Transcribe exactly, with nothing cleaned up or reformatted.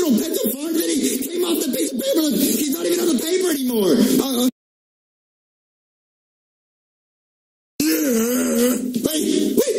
little pencil fart that he came off the piece of paper. Look, he's not even on the paper anymore. Uh, uh, wait, wait.